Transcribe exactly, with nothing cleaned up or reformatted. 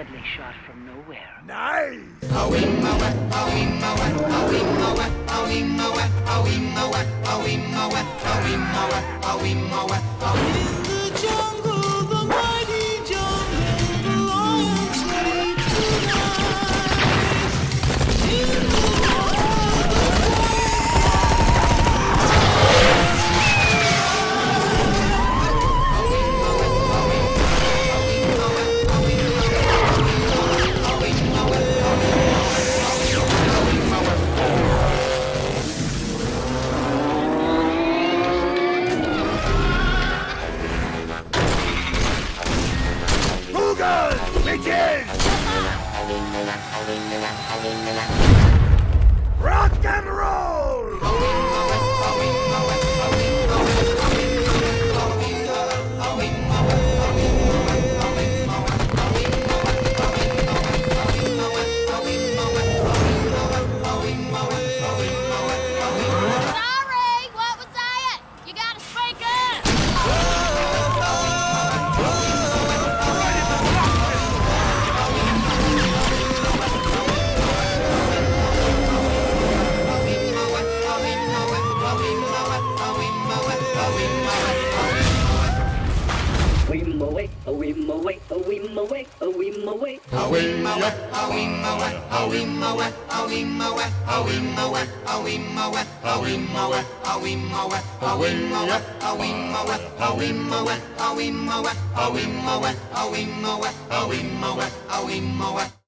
deadly shot from nowhere. Nice! Google! Bitches! Rock and roll! Sorry, what was that? You gotta speak up. We mow it, oh we mow it, oh we mow it, oh we mow it. Oh we mow it, oh we mow it, oh we mow it, oh we mow it, oh we mow it, oh we mow it, oh we mow it, oh we mow it, oh we mow it, oh we mow it, oh we mow it, oh we mow it, oh we mow it, oh we mow it, oh we mow it, oh we mow it.